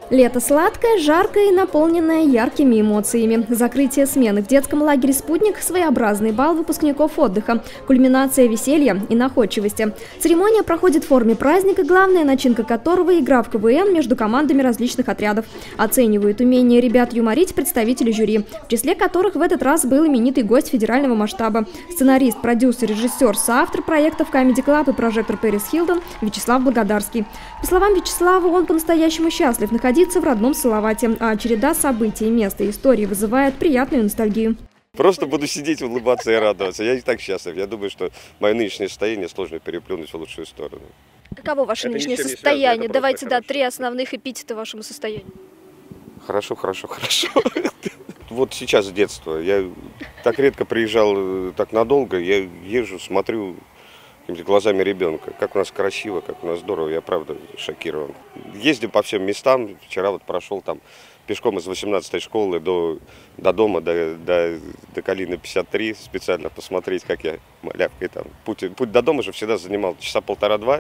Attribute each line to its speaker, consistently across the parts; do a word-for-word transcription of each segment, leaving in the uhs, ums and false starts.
Speaker 1: Лето сладкое, жаркое и наполненное яркими эмоциями. Закрытие смены в детском лагере «Спутник» – своеобразный бал выпускников отдыха, кульминация веселья и находчивости. Церемония проходит в форме праздника, главная начинка которого – игра в ка вэ эн между командами различных отрядов. Оценивают умение ребят юморить представители жюри, в числе которых в этот раз был именитый гость федерального масштаба. Сценарист, продюсер, режиссер, соавтор проектов «Comedy Club» и «Прожектор Пэрис Хилтон» Вячеслав Благодарский. По словам Вячеслава, он по-настоящему счастлив находиться в родном Салавате, а череда событий, мест и историй вызывает приятную ностальгию.
Speaker 2: Просто буду сидеть, улыбаться и радоваться. Я и так счастлив. Я думаю, что мое нынешнее состояние сложно переплюнуть в лучшую сторону.
Speaker 3: Каково ваше
Speaker 2: это
Speaker 3: нынешнее
Speaker 2: связано,
Speaker 3: состояние?
Speaker 2: это
Speaker 3: Давайте, да,
Speaker 2: хорошо.
Speaker 3: три основных эпитета вашему состоянию.
Speaker 2: Хорошо, хорошо, хорошо. Вот сейчас с детства. Я так редко приезжал так надолго. Я езжу, смотрю глазами ребенка. Как у нас красиво, как у нас здорово. Я правда шокирован. Ездим по всем местам. Вчера вот прошел там пешком из восемнадцатой школы до, до дома, до, до, до Калины пятьдесят три, специально посмотреть, как я малявкой там. Путь, путь до дома же всегда занимал часа полтора-два.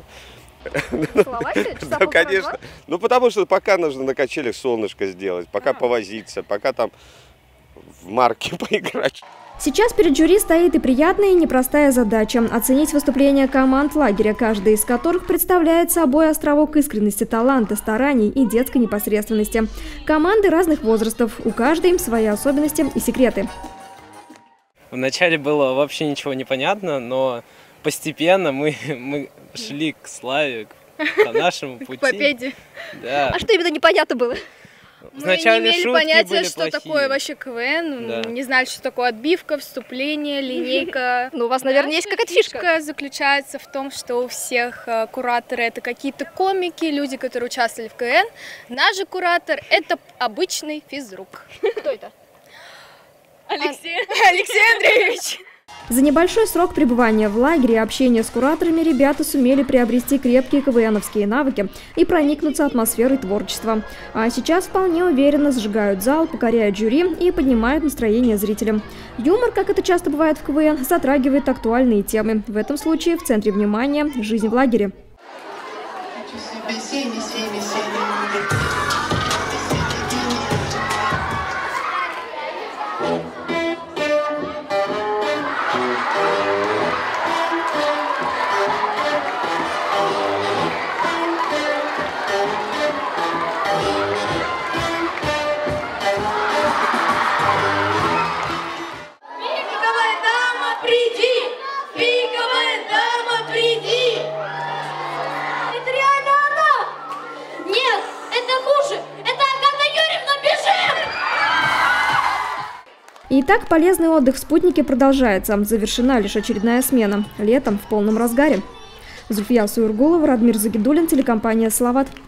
Speaker 2: Да, конечно. Ну, потому что пока нужно на качелях солнышко сделать, пока повозиться, пока там в марке поиграть.
Speaker 1: Сейчас перед жюри стоит и приятная, и непростая задача – оценить выступления команд лагеря, каждая из которых представляет собой островок искренности, таланта, стараний и детской непосредственности. Команды разных возрастов, у каждой свои особенности и секреты.
Speaker 4: Вначале было вообще ничего не понятно, но постепенно мы, мы шли к славе, по нашему пути.
Speaker 3: К победе.
Speaker 4: Да.
Speaker 3: А что именно непонятно было?
Speaker 5: Мы не имели понятия, что
Speaker 4: плохие.
Speaker 5: такое вообще ка вэ эн,
Speaker 4: Да.
Speaker 5: не знали, что такое отбивка, вступление, линейка.
Speaker 3: Ну, у вас, наверное, есть какая-то фишка.
Speaker 5: Фишка заключается в том, что у всех э, кураторы это какие-то комики, люди, которые участвовали в ка вэ эн. Наш же куратор это обычный физрук.
Speaker 3: Кто это?
Speaker 5: Алексей, Алексей Андреевич.
Speaker 1: За небольшой срок пребывания в лагере и общения с кураторами ребята сумели приобрести крепкие ка вэ эновские навыки и проникнуться атмосферой творчества. А сейчас вполне уверенно сжигают зал, покоряют жюри и поднимают настроение зрителям. Юмор, как это часто бывает в ка вэ эн, затрагивает актуальные темы. В этом случае в центре внимания – жизнь в лагере. Итак, полезный отдых в «Спутнике» продолжается. Завершена лишь очередная смена. Летом в полном разгаре. Зульфия Суйргулова, Радмир Загидуллин, телекомпания «Салават».